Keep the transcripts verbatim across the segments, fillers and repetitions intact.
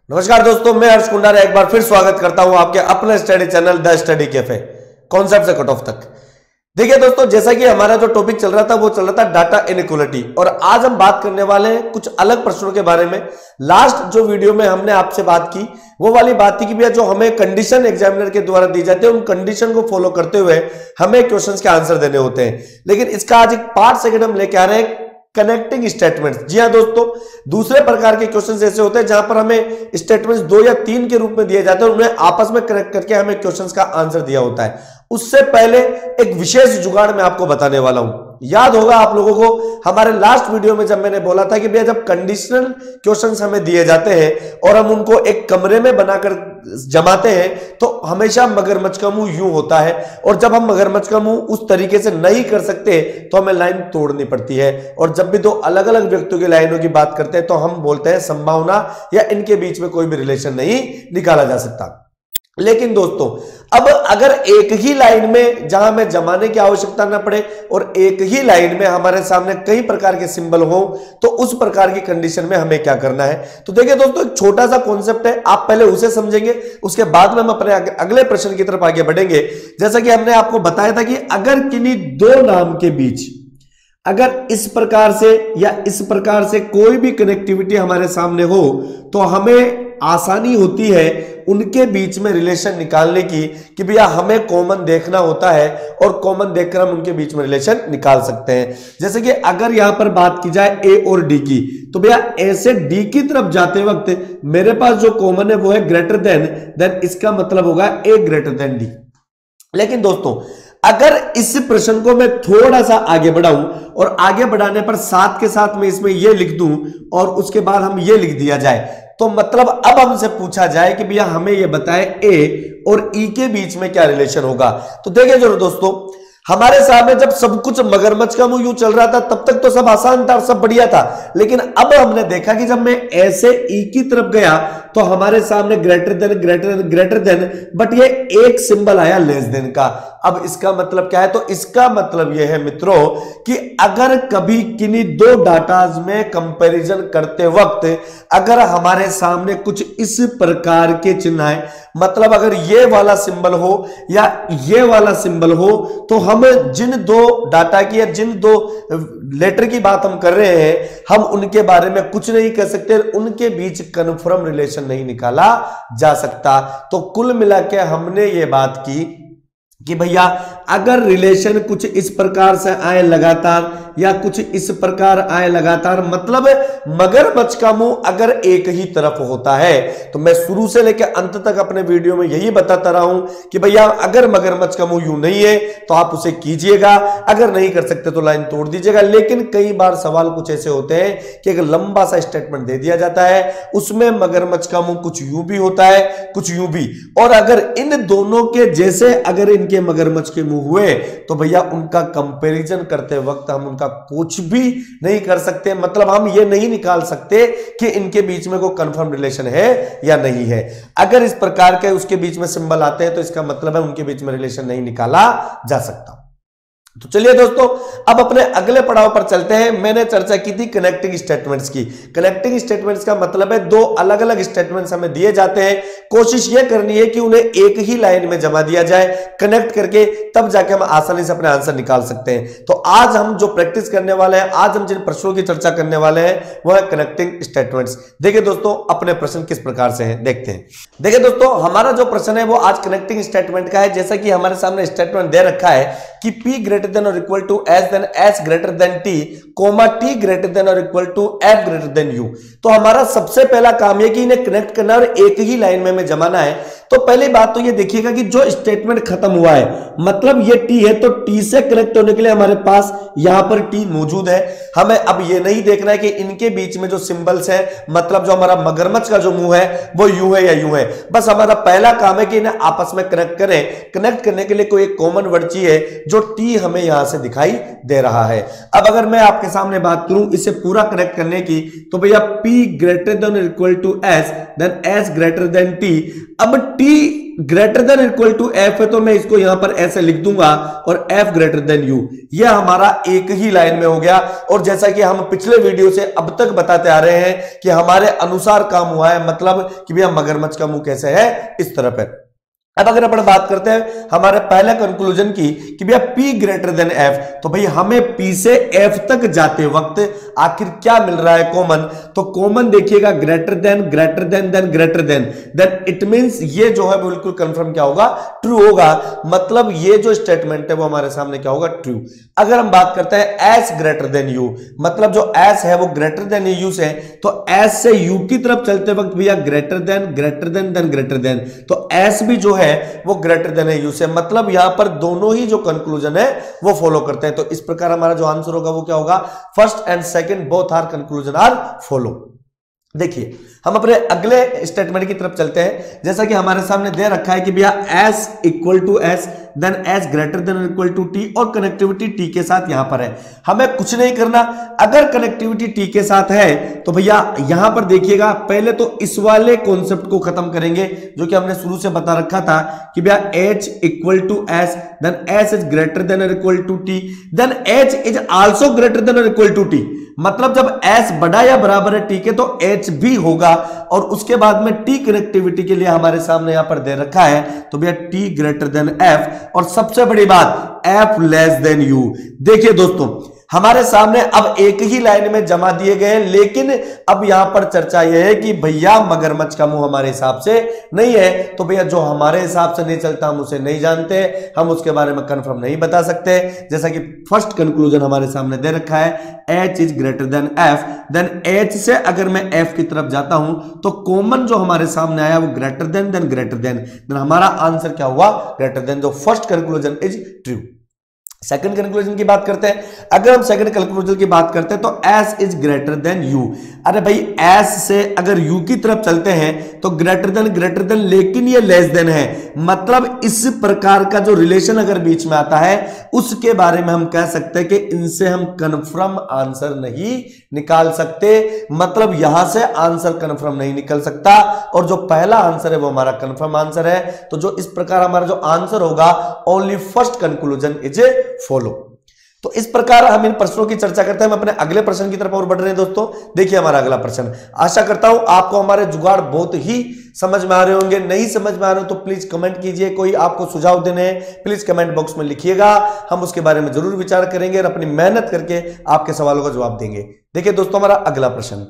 नमस्कार दोस्तों, मैं हर्ष कुंडारा एक बार फिर स्वागत करता हूं आपके अपने study channel the study cafe concept से कट ऑफ तक। देखिए दोस्तों, जैसा कि हमारा जो टॉपिक चल रहा था वो चल रहा था डाटा इनइक्वालिटी, और आज हम बात करने वाले हैं कुछ अलग प्रश्नों के बारे में। लास्ट जो वीडियो में हमने आपसे बात की वो वाली बात थी कि भैया जो हमें कंडीशन एग्जामिनर के द्वारा दी जाती है उन कंडीशन को फॉलो करते हुए हमें क्वेश्चंस के आंसर देने होते हैं। लेकिन इसका आज एक पार्ट सेकंड हम लेके आ रहे हैं, कनेक्टिंग स्टेटमेंट्स। जी हाँ दोस्तों, दूसरे प्रकार के क्वेश्चंस ऐसे होते हैं जहां पर हमें स्टेटमेंट्स दो या तीन के रूप में दिए जाते हैं और उन्हें आपस में कनेक्ट करके हमें क्वेश्चंस का आंसर दिया होता है। उससे पहले एक विशेष जुगाड़ मैं आपको बताने वाला हूं। याद होगा आप लोगों को हमारे लास्ट वीडियो में जब मैंने बोला था कि भैया जब कंडीशनल क्वेश्चंस हमें दिए जाते हैं और हम उनको एक कमरे में बनाकर जमाते हैं तो हमेशा मगरमच्छ का मुंह यूं होता है, और जब हम मगरमच्छ का मुंह उस तरीके से नहीं कर सकते तो हमें लाइन तोड़नी पड़ती है। और जब भी दो अलग अलग व्यक्तियों की लाइनों की बात करते हैं तो हम बोलते हैं संभावना या इनके बीच में कोई भी रिलेशन नहीं निकाला जा सकता। लेकिन दोस्तों, अब अगर एक ही लाइन में जहां हमें जमाने की आवश्यकता ना पड़े और एक ही लाइन में हमारे सामने कई प्रकार के सिंबल हो तो उस प्रकार की कंडीशन में हमें क्या करना है। तो देखिए दोस्तों, एक छोटा सा कॉन्सेप्ट है, आप पहले उसे समझेंगे, उसके बाद में हम अपने अगले प्रश्न की तरफ आगे बढ़ेंगे। जैसा कि हमने आपको बताया था कि अगर किन्हीं दो नाम के बीच अगर इस प्रकार से या इस प्रकार से कोई भी कनेक्टिविटी हमारे सामने हो तो हमें आसानी होती है उनके बीच में रिलेशन निकालने की, कि भैया हमें कॉमन देखना होता है और कॉमन देखकर हम उनके बीच में रिलेशन निकाल सकते हैं। जैसे कि अगर यहां पर बात की जाए ए और डी की, तो भैया ए से डी की तरफ जाते वक्त मेरे पास जो कॉमन है वो है ग्रेटर देन, देन इसका मतलब होगा ए ग्रेटर देन डी। लेकिन दोस्तों, अगर इस प्रश्न को मैं थोड़ा सा आगे बढ़ाऊं और आगे बढ़ाने पर साथ के साथ में इसमें यह लिख दूं और उसके बाद हम ये लिख दिया जाए, तो मतलब अब हमसे पूछा जाए कि भैया हमें यह बताए ए और ई के बीच में क्या रिलेशन होगा। तो देखिए जरूर दोस्तों, हमारे सामने जब सब कुछ मगरमच्छ का मुंह यूं चल रहा था तब तक तो सब आसान था और सब बढ़िया था, लेकिन अब हमने देखा कि जब मैं ए से ई की तरफ गया तो हमारे सामने greater than greater than greater than, but ये एक सिंबल आया लेस देन का। अब इसका मतलब क्या है? तो इसका मतलब यह है मित्रों कि अगर कभी किन्हीं दो डाटाज में कंपैरिजन करते वक्त अगर हमारे सामने कुछ इस प्रकार के चिन्ह है, मतलब अगर ये वाला सिंबल हो या ये वाला सिंबल हो, तो हम जिन दो डाटा की या जिन दो लेटर की बात हम कर रहे हैं हम उनके बारे में कुछ नहीं कह सकते, उनके बीच कन्फर्म रिलेशन नहीं निकाला जा सकता। तो कुल मिला के हमने ये बात की कि भैया अगर रिलेशन कुछ इस प्रकार से आए लगातार या कुछ इस प्रकार आए लगातार, मतलब मगरमच्छ का मुंह अगर एक ही तरफ होता है, तो मैं शुरू से लेकर अंत तक अपने वीडियो में यही बताता रहा हूं कि भैया अगर मगरमच्छ का मुंह यूं नहीं है तो आप उसे कीजिएगा, अगर नहीं कर सकते तो लाइन तोड़ दीजिएगा। लेकिन कई बार सवाल कुछ ऐसे होते हैं कि एक लंबा सा स्टेटमेंट दे दिया जाता है, उसमें मगरमच्छ का मुंह कुछ यूं भी होता है कुछ यूं भी, और अगर इन दोनों के जैसे अगर इनके मगरमच्छ के मुंह हुए तो भैया उनका कंपैरिजन करते वक्त हम उनका कुछ भी नहीं कर सकते, मतलब हम ये नहीं निकाल सकते कि इनके बीच में कोई कंफर्म रिलेशन है या नहीं है। अगर इस प्रकार के उसके बीच में सिंबल आते हैं तो इसका मतलब है उनके बीच में रिलेशन नहीं निकाला जा सकता। तो चलिए दोस्तों, अब अपने अगले पड़ाव पर चलते हैं। मैंने चर्चा की थी कनेक्टिंग स्टेटमेंट्स की। कनेक्टिंग स्टेटमेंट्स का मतलब है दो अलग अलग स्टेटमेंट्स हमें दिए जाते हैं, कोशिश यह करनी है कि उन्हें एक ही लाइन में जमा दिया जाए कनेक्ट करके, तब जाके हम आसानी से अपने आंसर निकाल सकते हैं। तो आज हम जो प्रैक्टिस करने वाले हैं, आज हम जिन प्रश्नों की चर्चा करने वाले हैं वह है कनेक्टिंग स्टेटमेंट्स। देखिए दोस्तों, अपने प्रश्न किस प्रकार से हैं देखते हैं। देखिए दोस्तों, हमारा जो प्रश्न है वो आज कनेक्टिंग स्टेटमेंट का है। जैसा कि हमारे सामने स्टेटमेंट दे रखा है कि P ग्रेटर देन और equal to S then S greater than T, comma T greater than और equal to F greater than U. तो हमारा सबसे पहला काम है कि इन्हें कनेक्ट करना और एक ही लाइन में हमें जमाना है। तो पहली बात तो ये देखिएगा कि जो स्टेटमेंट खत्म हुआ है, मतलब ये टी है, तो टी से कनेक्ट होने के लिए हमारे पास यहां पर टी मौजूद है। हमें अब ये नहीं देखना है कि इनके बीच में जो सिंबल्स है, मतलब जो हमारा मगरमच्छ का जो मुंह है वो यू है या यू है। बस हमारा पहला काम है कि इन्हें आपस में कनेक्ट करें। कनेक्ट करने के लिए कोई एक कॉमन वर्ड चाहिए जो टी हमें यहां से दिखाई दे रहा है। अब अगर मैं आपके सामने बात करूं इसे पूरा कनेक्ट करने की, तो भैया P greater than equal to S then S greater than T। अब T greater than equal to F है तो मैं इसको यहां पर ऐसे लिख दूंगा और एफ ग्रेटर देन यू, यह हमारा एक ही लाइन में हो गया। और जैसा कि हम पिछले वीडियो से अब तक बताते आ रहे हैं कि हमारे अनुसार काम हुआ है, मतलब कि भैया मगरमच्छ का मुंह कैसे है, इस तरफ है। अब अगर अपन बात करते हैं हमारे पहले कंक्लूजन की कि भैया P ग्रेटर देन F, तो भैया हमें P से F तक जाते वक्त आखिर क्या मिल रहा है कॉमन, तो कॉमन देखिएगा greater than greater than than greater than than it means ये जो है बिल्कुल कंफर्म क्या होगा, ट्रू होगा। मतलब ये जो स्टेटमेंट है वो हमारे सामने क्या होगा, ट्रू। अगर हम बात करते हैं S ग्रेटर देन U, मतलब जो S है वो ग्रेटर देन U से, तो S से U की तरफ चलते वक्त भैया greater than greater than than greater than, तो S भी जो है वो ग्रेटर देन है यू से, मतलब यहां पर दोनों ही जो कंक्लूजन है वो फॉलो करते हैं। तो इस प्रकार हमारा जो आंसर होगा वो क्या होगा, first and second both are conclusion are follow. देखिए हम अपने अगले स्टेटमेंट की तरफ चलते हैं। जैसा कि हमारे सामने दे रखा है कि भैया S equal to S then S greater than equal to T और कनेक्टिविटी T के साथ यहां पर है। हमें कुछ नहीं करना, अगर कनेक्टिविटी T के साथ है तो भैया यहां पर देखिएगा पहले तो इस वाले कॉन्सेप्ट को खत्म करेंगे जो कि हमने शुरू से बता रखा था कि भैया H equal to S then S is greater than और equal to T then H is also greater than और इक्वल टू T, मतलब जब S बड़ा या बराबर है T के तो H भी होगा। और उसके बाद में T कनेक्टिविटी के लिए हमारे सामने यहां पर दे रखा है तो भैया T ग्रेटर देन F और सबसे बड़ी बात F लेस देन U। देखिए दोस्तों हमारे सामने अब एक ही लाइन में जमा दिए गए, लेकिन अब यहां पर चर्चा यह है कि भैया मगरमच्छ का मुंह हमारे हिसाब से नहीं है, तो भैया जो हमारे हिसाब से नहीं चलता हम उसे नहीं जानते, हम उसके बारे में कंफर्म नहीं बता सकते। जैसा कि फर्स्ट कंक्लूजन हमारे सामने दे रखा है H is greater than F, then H से अगर मैं F की तरफ जाता हूं तो कॉमन जो हमारे सामने आया वो greater than than greater than than हमारा आंसर क्या हुआ, ग्रेटर देन। जो first conclusion is true. Second conclusion की बात करते हैं। अगर हम सेकंड कंक्लूजन की बात करते हैं तो S is greater than U। अरे भाई S से अगर U की तरफ चलते हैं तो ग्रेटर देन ग्रेटर देन, लेकिन ये लेस देन है, मतलब इस प्रकार का जो रिलेशन अगर बीच में आता है उसके बारे में हम कह सकते हैं कि इनसे हम कंफर्म आंसर नहीं निकाल सकते, मतलब यहां से आंसर कंफर्म नहीं निकल सकता और जो पहला आंसर है वो हमारा कंफर्म आंसर है। तो जो इस प्रकार हमारा जो आंसर होगा only first conclusion is a follow. तो इस प्रकार हम इन प्रश्नों की चर्चा करते हैं। हम अपने अगले प्रश्न की तरफ और बढ़ रहे हैं दोस्तों। देखिए हमारा अगला प्रश्न, आशा करता हूं आपको हमारे जुगाड़ बहुत ही समझ में आ रहे होंगे। नहीं समझ में आ रहे हो तो प्लीज कमेंट कीजिए, कोई आपको सुझाव देने हैं प्लीज कमेंट बॉक्स में लिखिएगा, हम उसके बारे में जरूर विचार करेंगे और अपनी मेहनत करके आपके सवालों का जवाब देंगे। देखिए दोस्तों हमारा अगला प्रश्न,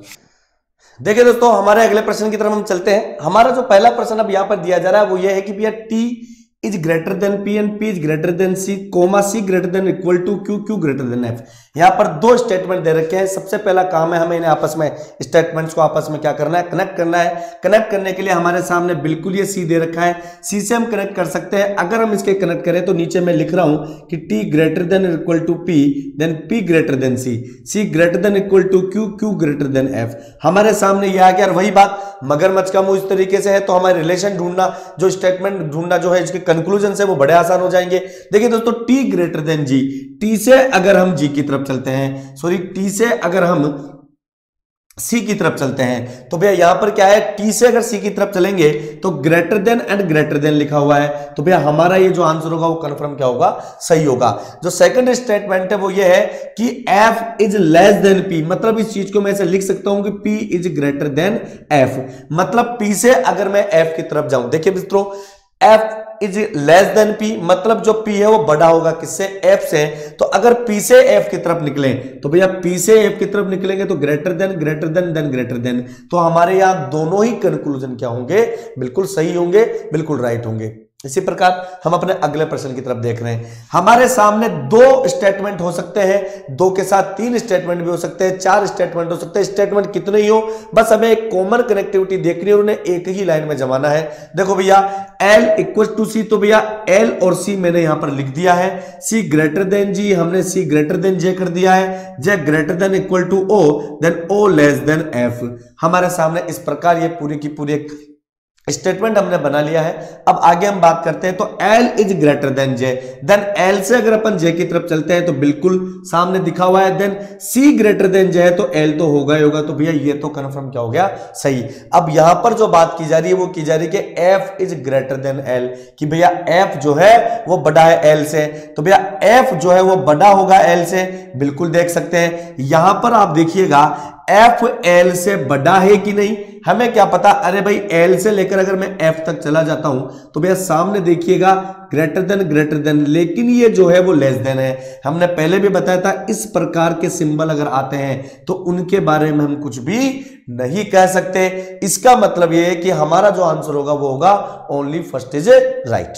देखिए दोस्तों हमारे अगले प्रश्न की तरफ हम चलते हैं। हमारा जो पहला प्रश्न अब यहां पर दिया जा रहा है वो ये है कि भैया T is greater than P and P is greater than C, comma C greater than equal to Q, Q greater than F। यहां पर दो स्टेटमेंट दे रखे हैं। सबसे पहला काम है हमें इन्हें आपस में स्टेटमेंट्स को आपस में क्या करना है, कनेक्ट करना है। कनेक्ट करने के लिए हमारे सामने बिल्कुल ये C दे रखा है, C से हम कनेक्ट कर सकते हैं। अगर हम इसके कनेक्ट करें तो नीचे मैं लिख रहा हूं कि T greater than equal to P then P greater than C, C greater than equal to Q, Q greater than F। हमारे सामने यह आ गया। वही बात मगरमच्छ का मुंह इस तरीके से है तो हमारे रिलेशन ढूंढना, जो स्टेटमेंट ढूंढना जो है इसके कंक्लूजन से वो बड़े आसान हो जाएंगे। देखिए दोस्तों T greater than G, T से अगर हम G की तरफ चलते हैं, सॉरी T से अगर हम C की तरफ चलते हैं तो भैया यहां पर क्या है, T से अगर C की तरफ चलेंगे तो greater than and greater than लिखा हुआ है, तो भैया हमारा ये जो आंसर होगा वो कंफर्म क्या होगा, सही होगा। जो सेकंड स्टेटमेंट है वो ये है कि F is less than P, मतलब इस चीज को मैं ऐसे लिख सकता हूं कि P is greater than F, मतलब P से अगर मैं F की तरफ जाऊं, देखिए मित्रों F is less than P, मतलब जो P है वो बड़ा होगा किससे, F से। तो अगर P से F की तरफ निकले तो भैया P से F की तरफ निकलेंगे तो greater than greater than than greater than, तो हमारे यहां दोनों ही कंक्लूजन क्या होंगे, बिल्कुल सही होंगे, बिल्कुल राइट होंगे। इसी प्रकार हम अपने अगले प्रश्न की तरफ देख रहे हैं। हमारे सामने दो स्टेटमेंट हो सकते हैं, दो के साथ तीन स्टेटमेंट भी हो सकते हैं, चार स्टेटमेंट हो सकते हैं। स्टेटमेंट कितने ही हो, बस हमें एक कॉमन कनेक्टिविटी देखनी है और उन्हें एक ही लाइन में जमाना है। देखो भैया L इक्वल टू C, तो भैया L और C मैंने यहां पर लिख दिया है। C ग्रेटर देन G, हमने C ग्रेटर देन J कर दिया है। J greater than equal to O, then O less than F। हमारे सामने इस प्रकार ये पूरी की पूरी स्टेटमेंट हमने बना लिया है। अब आगे हम बात करते हैं तो L is greater than J, then L से अगर अपन J की तरफ चलते हैं तो बिल्कुल सामने दिखा हुआ है, then C greater than J है तो L तो होगा ही होगा, तो भैया ये तो कंफर्म क्या हो गया, सही। अब यहां पर जो बात की जा रही है वो की जा रही है कि F is greater than L, कि भैया F जो है वो बड़ा है L से, तो भैया F जो है वो बड़ा होगा L से, बिल्कुल देख सकते हैं। यहां पर आप देखिएगा F L से बड़ा है कि नहीं, हमें क्या पता, अरे भाई L से लेकर अगर मैं F तक चला जाता हूं तो भैया सामने देखिएगा ग्रेटर देन ग्रेटर देन, लेकिन ये जो है वो लेस देन है। हमने पहले भी बताया था इस प्रकार के सिंबल अगर आते हैं तो उनके बारे में हम कुछ भी नहीं कह सकते। इसका मतलब ये है कि हमारा जो आंसर होगा वो होगा ओनली फर्स्ट इज राइट।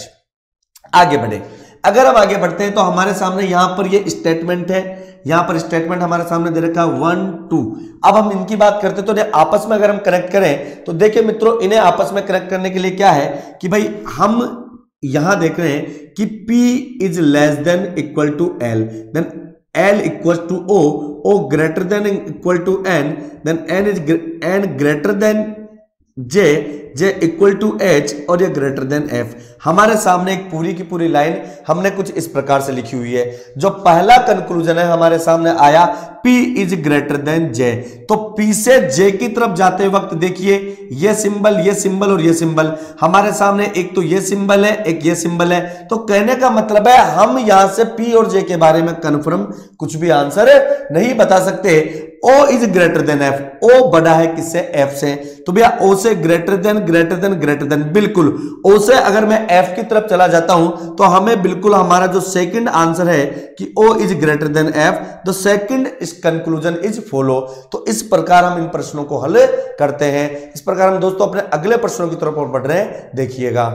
आगे बढ़े, अगर हम आगे बढ़ते हैं तो हमारे सामने यहां पर ये स्टेटमेंट है, यहां पर स्टेटमेंट हमारे सामने दे रखा है वन टू। अब हम इनकी बात करते हैं तो आपस में अगर हम कनेक्ट करें तो देखिए मित्रों, इन्हें आपस में कनेक्ट करने के लिए क्या है कि भाई हम यहां देख रहे हैं कि P is less than equal to L, then L equal to O, O greater than equal to N, then N is N greater than J, J equal to H और ये ग्रेटर देन F। हमारे सामने एक पूरी की पूरी line हमने कुछ इस प्रकार से लिखी हुई है। जो पहला कंक्लूजन है हमारे सामने आया P is greater than J, तो P से J की तरफ जाते वक्त देखिए ये सिंबल, ये सिंबल और ये सिंबल हमारे सामने, एक तो ये सिंबल है एक ये सिंबल है, तो कहने का मतलब है हम यहां से P और J के बारे में कंफर्म कुछ भी आंसर नहीं बता सकते। O is greater than F, O बड़ा है किससे, F से, तो भैया O से greater than greater than greater than, बिल्कुल O से अगर मैं F की तरफ चला जाता हूं तो हमें बिल्कुल हमारा जो सेकंड आंसर है कि O is greater than F, the second conclusion is follow. तो इस प्रकार हम इन प्रश्नों को हल करते हैं। इस प्रकार हम दोस्तों अपने अगले प्रश्नों की तरफ बढ़ रहे हैं, देखिएगा।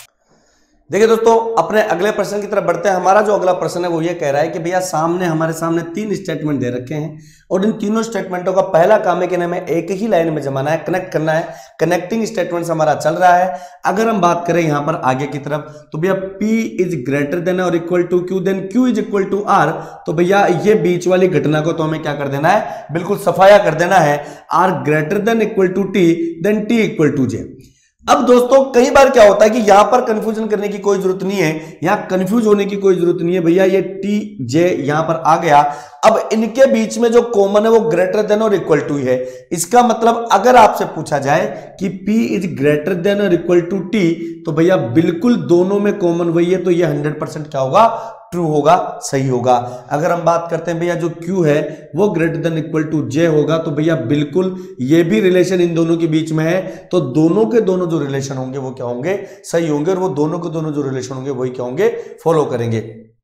देखिए दोस्तों, अपने अगले प्रश्न की तरफ बढ़ते हैं। हमारा जो अगला प्रश्न है वो ये कह रहा है कि भैया सामने हमारे सामने तीन स्टेटमेंट दे रखे हैं और इन तीनों स्टेटमेंटों का पहला काम है कि हमें एक ही लाइन में जमाना है, कनेक्ट करना है। कनेक्टिंग स्टेटमेंट्स हमारा चल रहा है। अगर हम बात करें यहां पर आगे की तरफ तो भैया P इज ग्रेटर देन और equal to Q, then Q is equal to R, तो भैया ये बीच वाली घटना को तो हमें क्या कर देना है, बिल्कुल सफाया कर देना है। R greater than equal to T, then T equal to J। अब दोस्तों कई बार क्या होता है कि यहां पर कंफ्यूजन करने की कोई जरूरत नहीं है, यहां कंफ्यूज होने की कोई जरूरत नहीं है। भैया ये टी जे यहां पर आ गया, अब इनके बीच में जो कॉमन है वो ग्रेटर देन और इक्वल टू है। इसका मतलब अगर आपसे पूछा जाए कि P इज ग्रेटर देन और इक्वल टू T, तो भैया बिल्कुल दोनों में कॉमन वही है, तो ये हंड्रेड परसेंट क्या होगा, ट्रू होगा, सही होगा। अगर हम बात करते हैं भैया जो Q है वो greater than equal to J होगा, तो भैया बिल्कुल ये भी रिलेशन इन दोनों के बीच में है, तो दोनों के दोनों जो रिलेशन होंगे वो क्या होंगे, सही होंगे, और वो दोनों के दोनों जो रिलेशन होंगे वही क्या होंगे, फॉलो करेंगे।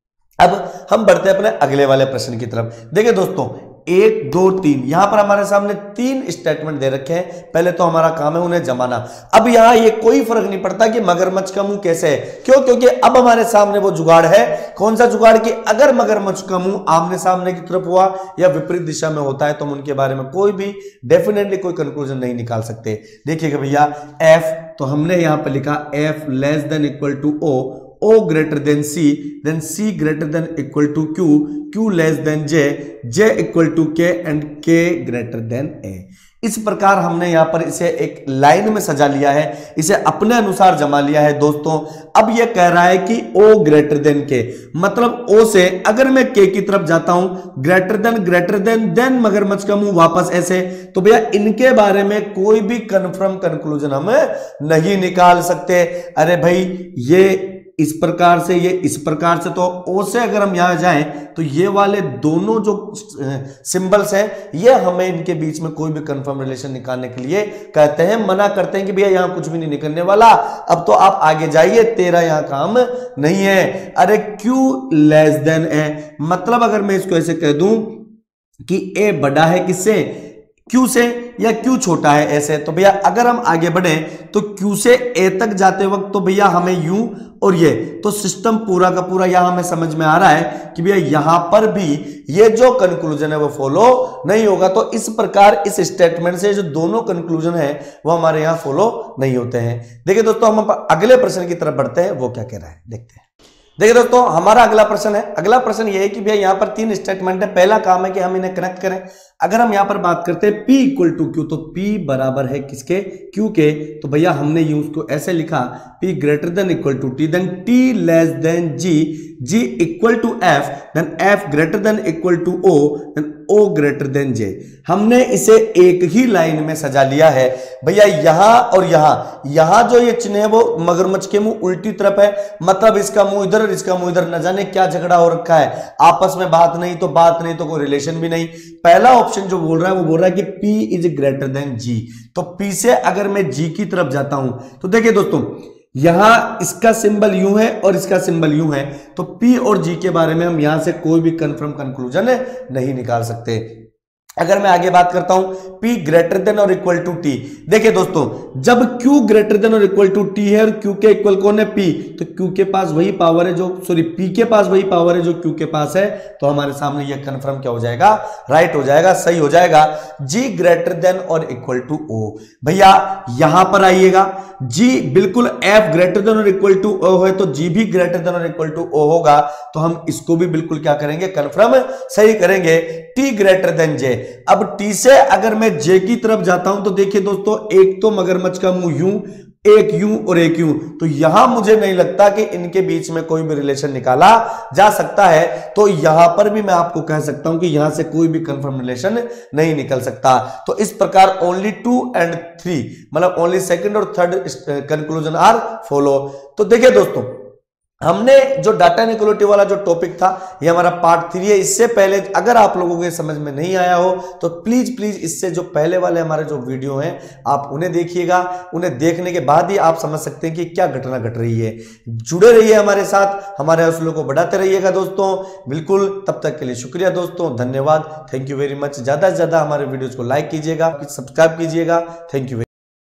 अब हम बढ़ते हैं अपने अगले वाले प्रश्न की तरफ। देखिए दोस्तों, एक दो तीन यहां पर हमारे सामने तीन स्टेटमेंट दे रखे हैं। पहले तो हमारा काम है उन्हें जमाना। अब यहां ये कोई फर्क नहीं पड़ता कि मगरमच्छ का मुंह कैसे है, क्यों, क्योंकि अब हमारे सामने वो जुगाड़ है। कौन सा जुगाड़, कि अगर मगरमच्छ का मुंह आमने सामने की तरफ हुआ या विपरीत दिशा में होता है तो हम उनके बारे में कोई भी डेफिनेटली कोई कंक्लूजन नहीं निकाल सकते। देखिएगा भैया एफ, तो हमने यहां पर लिखा F less than equal to O, O greater than C, then C greater than equal to Q, Q less than J, J equal to K and K greater than A। इस प्रकार हमने यहां पर इसे एक लाइन में सजा लिया है, इसे अपने अनुसार जमा लिया है दोस्तों। अब यह कह रहा है कि O ग्रेटर देन K, मतलब O से अगर मैं K की तरफ जाता हूं, greater than greater than than मगरमच्छ का मुंह वापस ऐसे, तो भैया इनके बारे में कोई भी कंफर्म कंक्लूजन हम नहीं निकाल सकते। अरे भाई ये इस प्रकार से, ये इस प्रकार से, तो ओ से अगर हम यहां जाएं तो ये वाले दोनों जो सिंबल्स हैं ये हमें इनके बीच में कोई भी कंफर्म रिलेशन निकालने के लिए कहते हैं, मना करते हैं कि भैया यहां कुछ भी नहीं निकलने वाला, अब तो आप आगे जाइए, तेरा यहां काम नहीं है। अरे क्यू लेस देन ए, मतलब अगर मैं इसको ऐसे कह दूं कि ए बड़ा है किससे, Q से, या Q छोटा है ऐसे, तो भैया अगर हम आगे बढ़े तो Q से A तक जाते वक्त तो भैया हमें U और ये, तो सिस्टम पूरा का पूरा यहां हमें समझ में आ रहा है कि भैया यहां पर भी ये जो कंक्लूजन है वो फॉलो नहीं होगा। तो इस प्रकार इस स्टेटमेंट से जो दोनों कंक्लूजन है वो हमारे यहां फॉलो नहीं होते हैं। देखिए दोस्तों, हम अगले प्रश्न की तरफ बढ़ते हैं, वो क्या कह रहा है देखते हैं। देखिए दोस्तों, हमारा अगला प्रश्न है, अगला प्रश्न ये है कि भैया यहाँ पर तीन स्टेटमेंट है। पहला काम है कि हम इन्हें कनेक्ट करें। अगर हम यहां पर बात करते हैं P इक्वल टू क्यू, तो P बराबर है किसके, Q के, तो भैया हमने ये उसको ऐसे लिखा P greater than equal to T, then T less than G, G equal to F, then F greater than equal to O, then O greater than J। हमने इसे एक ही लाइन में सजा लिया है भैया, यहां और यहां, यहां जो ये चिन्ह है वो मगरमच्छ के मुंह उल्टी तरफ है, मतलब इसका मुंह इधर और इसका मुंह इधर, न जाने क्या झगड़ा हो रखा है, आपस में बात नहीं तो बात नहीं तो कोई रिलेशन भी नहीं। पहला ऑप्शन जो बोल रहा है वो बोल रहा है कि P is greater than G, तो P से अगर मैं G की तरफ जाता हूं तो देखिए दोस्तों, यहां इसका सिंबल यूं है और इसका सिंबल यूं है, तो P और G के बारे में हम यहां से कोई भी कंफर्म कंक्लूजन नहीं निकाल सकते। अगर मैं आगे बात करता हूं P ग्रेटर देन और इक्वल टू T, देखिए दोस्तों जब Q ग्रेटर देन और इक्वल टू T है और Q के इक्वल कौन है P, तो Q के पास वही पावर है जो सॉरी P के पास वही पावर है जो Q के पास है, तो हमारे सामने यह कंफर्म क्या हो जाएगा, राइट हो जाएगा, सही हो जाएगा। G ग्रेटर देन और इक्वल टू O, भैया यहां पर आइएगा, G बिल्कुल F ग्रेटर देन और इक्वल टू O है तो G भी ग्रेटर देन और इक्वल टू O होगा, तो हम इसको भी बिल्कुल क्या करेंगे, कंफर्म सही करेंगे। T ग्रेटर देन J, अब T से अगर मैं J की तरफ जाता हूं तो देखिए दोस्तों, एक तो मगरमच्छ का मुंह यूं, एक यूं और एक यूं, तो यहां मुझे नहीं लगता कि इनके बीच में कोई भी रिलेशन निकाला जा सकता है, तो यहां पर भी मैं आपको कह सकता हूं कि यहां से कोई भी कंफर्म रिलेशन नहीं निकल सकता। तो इस प्रकार ओनली टू एंड थ्री, मतलब ओनली सेकंड और थर्ड कंक्लूजन आर फॉलो। तो देखिए दोस्तों, हमने जो डाटा इनइक्वालिटी वाला जो टॉपिक था ये हमारा पार्ट थ्री है। इससे पहले अगर आप लोगों के समझ में नहीं आया हो तो प्लीज प्लीज इससे जो पहले वाले हमारे जो वीडियो हैं आप उन्हें देखिएगा, उन्हें देखने के बाद ही आप समझ सकते हैं कि क्या घटना घट रही है। जुड़े रहिए हमारे साथ, हमारे हौसलों को बढ़ाते रहिएगा दोस्तों, बिल्कुल। तब तक के लिए शुक्रिया दोस्तों, धन्यवाद, थैंक यू वेरी मच। ज्यादा से ज्यादा हमारे वीडियोज को लाइक कीजिएगा, सब्सक्राइब कीजिएगा, थैंक यू।